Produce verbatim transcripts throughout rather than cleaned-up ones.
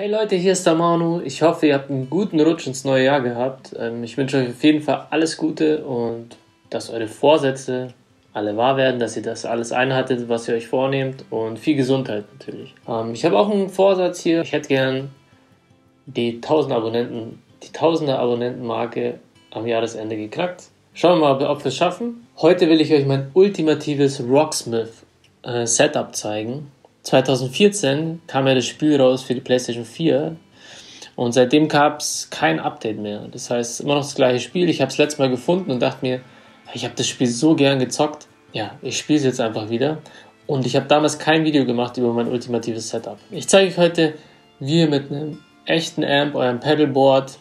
Hey Leute, hier ist der Manu. Ich hoffe, ihr habt einen guten Rutsch ins neue Jahr gehabt. Ähm, ich wünsche euch auf jeden Fall alles Gute und dass eure Vorsätze alle wahr werden, dass ihr das alles einhaltet, was ihr euch vornehmt, und viel Gesundheit natürlich. Ähm, ich habe auch einen Vorsatz hier. Ich hätte gern die tausend Abonnenten, die tausender Abonnenten-Marke am Jahresende geknackt. Schauen wir mal, ob wir es schaffen. Heute will ich euch mein ultimatives Rocksmith äh, Setup zeigen. zwanzig vierzehn kam ja das Spiel raus für die PlayStation vier und seitdem gab es kein Update mehr. Das heißt, immer noch das gleiche Spiel. Ich habe es letztes Mal gefunden und dachte mir, ich habe das Spiel so gern gezockt. Ja, ich spiele es jetzt einfach wieder. Und ich habe damals kein Video gemacht über mein ultimatives Setup. Ich zeige euch heute, wie ihr mit einem echten Amp, eurem Pedalboard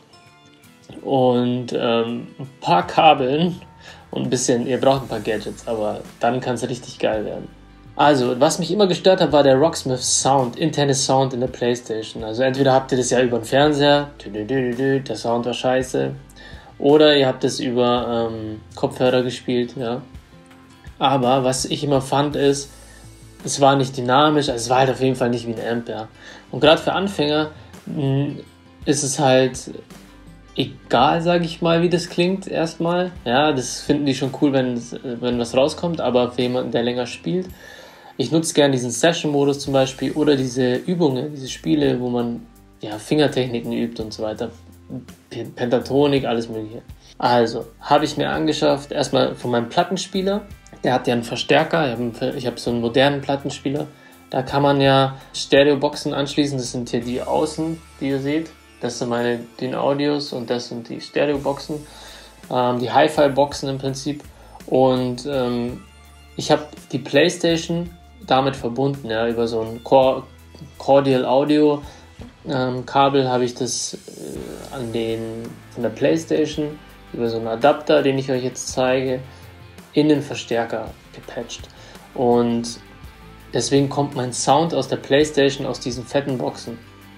und ähm, ein paar Kabeln und ein bisschen, ihr braucht ein paar Gadgets, aber dann kann es richtig geil werden. Also, was mich immer gestört hat, war der Rocksmith Sound, interne Sound in der PlayStation. Also entweder habt ihr das ja über den Fernseher, der Sound war scheiße, oder ihr habt es über ähm, Kopfhörer gespielt, ja. Aber was ich immer fand ist, es war nicht dynamisch, also es war halt auf jeden Fall nicht wie ein Amp, ja. Und gerade für Anfänger mh, ist es halt egal, sage ich mal, wie das klingt erstmal. Ja, das finden die schon cool, wenn, wenn was rauskommt, aber für jemanden, der länger spielt, ich nutze gerne diesen Session-Modus zum Beispiel oder diese Übungen, diese Spiele, wo man ja Fingertechniken übt und so weiter. Pentatonik, alles mögliche. Also, habe ich mir angeschafft, erstmal von meinem Plattenspieler. Der hat ja einen Verstärker, ich habe ich hab so einen modernen Plattenspieler. Da kann man ja Stereo-Boxen anschließen, das sind hier die Außen, die ihr seht. Das sind meine DIN-Audios und das sind die Stereo-Boxen, ähm, die Hi-Fi-Boxen im Prinzip. Und ähm, ich habe die PlayStation damit verbunden, ja, über so ein Cord- Cordial Audio ähm, Kabel habe ich das äh, an den von der PlayStation über so einen Adapter, den ich euch jetzt zeige, in den Verstärker gepatcht. Und deswegen kommt mein Sound aus der PlayStation aus diesen fetten Boxen.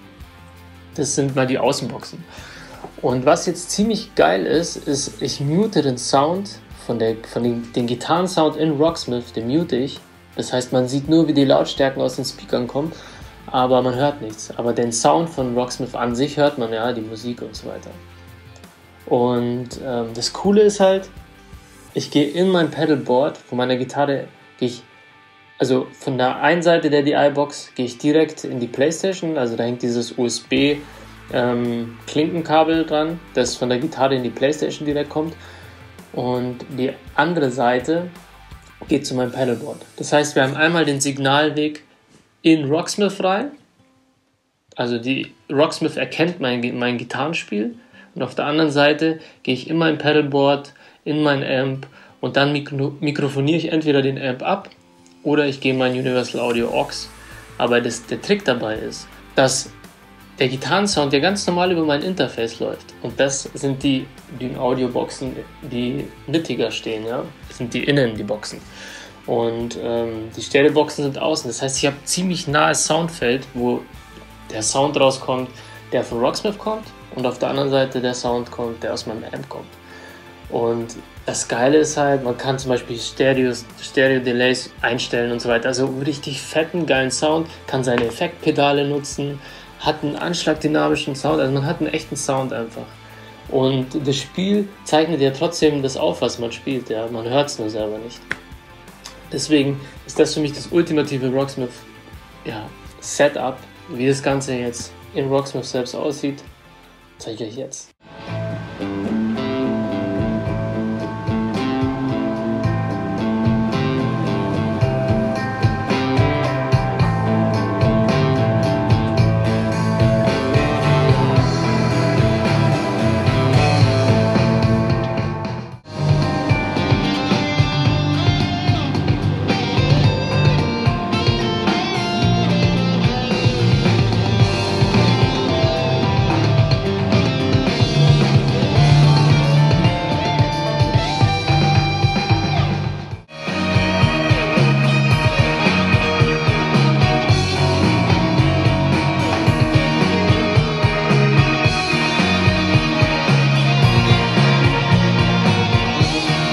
Das sind mal die Außenboxen. Und was jetzt ziemlich geil ist, ist, ich mute den Sound von, der, von den, den Gitarrensound in Rocksmith, den mute ich. Das heißt, man sieht nur, wie die Lautstärken aus den Speakern kommen, aber man hört nichts. Aber den Sound von Rocksmith an sich hört man, ja, die Musik und so weiter. Und ähm, das Coole ist halt, ich gehe in mein Pedalboard von meiner Gitarre, gehe ich, also von der einen Seite der D I-Box gehe ich direkt in die PlayStation, also da hängt dieses U S B ähm, Klinkenkabel dran, das von der Gitarre in die PlayStation direkt kommt. Und die andere Seite geht zu meinem Pedalboard. Das heißt, wir haben einmal den Signalweg in Rocksmith rein. Also die Rocksmith erkennt mein, mein Gitarrenspiel. Und auf der anderen Seite gehe ich in mein Pedalboard, in mein Amp und dann mikro- mikrofoniere ich entweder den Amp ab oder ich gehe in mein Universal Audio Aux. Aber das, der Trick dabei ist, dass der Gitarrensound ja ganz normal über mein Interface läuft. Und das sind die, die Audio-Boxen, die mittiger stehen, ja. Das sind die innen, die Boxen. Und ähm, die Stereo-Boxen sind außen. Das heißt, ich habe ziemlich nahes Soundfeld, wo der Sound rauskommt, der von Rocksmith kommt, und auf der anderen Seite der Sound kommt, der aus meinem Amp kommt. Und das Geile ist halt, man kann zum Beispiel Stereos, Stereo-Delays einstellen und so weiter. Also richtig fetten, geilen Sound, kann seine Effektpedale nutzen, hat einen anschlagdynamischen Sound, also man hat einen echten Sound einfach. Und das Spiel zeichnet ja trotzdem das auf, was man spielt, ja, man hört es nur selber nicht. Deswegen ist das für mich das ultimative Rocksmith, ja, Setup. Wie das Ganze jetzt in Rocksmith selbst aussieht, zeige ich euch jetzt.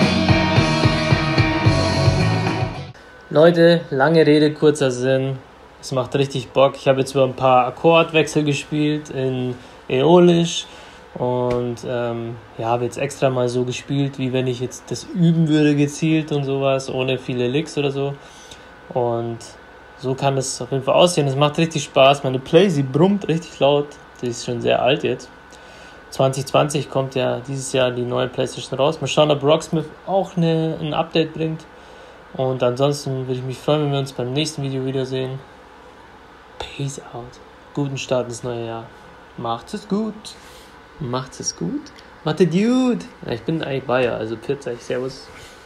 Leute, lange Rede, kurzer Sinn. Es macht richtig Bock. Ich habe jetzt über ein paar Akkordwechsel gespielt in Äolisch und ähm, ja, habe jetzt extra mal so gespielt, wie wenn ich jetzt das üben würde gezielt und sowas, ohne viele Licks oder so. Und so kann es auf jeden Fall aussehen. Es macht richtig Spaß. Meine Play, sie brummt richtig laut. Die ist schon sehr alt jetzt. zwanzig zwanzig kommt ja dieses Jahr die neue PlayStation raus. Mal schauen, ob Rocksmith auch eine, ein Update bringt. Und ansonsten würde ich mich freuen, wenn wir uns beim nächsten Video wiedersehen. Peace out. Guten Start ins neue Jahr. Macht es gut. Macht es gut. Macht es gut. Ja, ich bin eigentlich Bayer, also Pfiat, Servus.